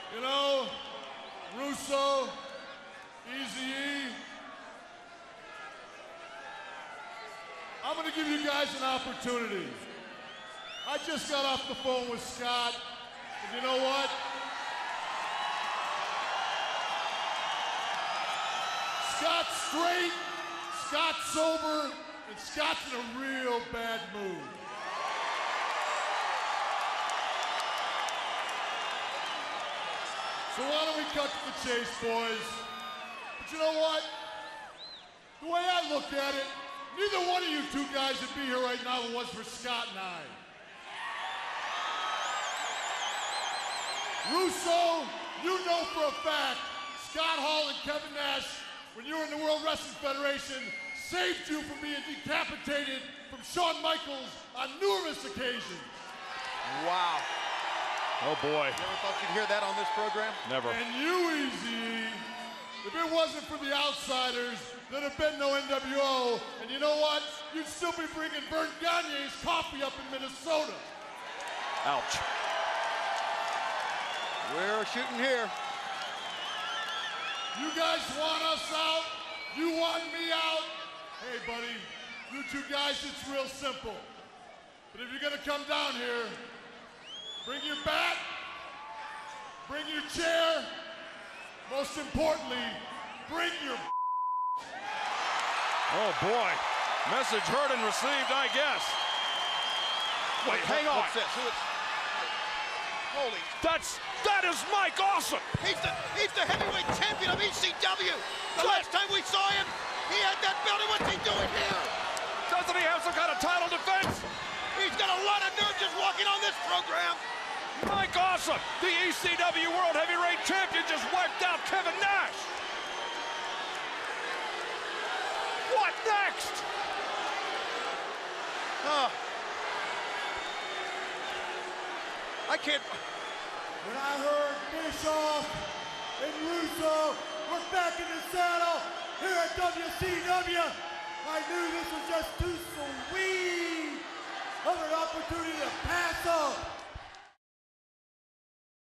You know, Russo, Eazy-E, I'm going to give you guys an opportunity. I just got off the phone with Scott, and you know what? Scott's straight, Scott's sober, and Scott's in a real bad mood. So why don't we cut to the chase, boys? But you know what? The way I look at it, neither one of you two guys would be here right now if it was for Scott and I. Russo, you know for a fact, Scott Hall and Kevin Nash, when you were in the World Wrestling Federation, saved you from being decapitated from Shawn Michaels on numerous occasions. Wow. Oh boy. You ever thought you'd hear that on this program? Never. And you, Eazy, if it wasn't for the outsiders, there'd have been no NWO. And you know what? You'd still be bringing Vern Gagne's coffee up in Minnesota. Ouch. We're shooting here. You guys want us out? You want me out? Hey, buddy, you two guys, it's real simple. But if you're gonna come down here, bring your bat, bring your chair, most importantly, bring your Oh boy. Message heard and received, I guess. Wait, hang on. What's this? Holy. That is Mike Awesome. He's the heavyweight champion of ECW. The last time we saw him, he had that belt. What's he doing here? Doesn't he have some kind of title defense? He's got a lot of nerve just walking on this program. Mike Awesome, the ECW World Heavyweight Champion, just wiped out Kevin Nash. What next? I can't. When I heard Bischoff and Russo were back in the saddle here at WCW, I knew this was just too sweet of an opportunity to pass up.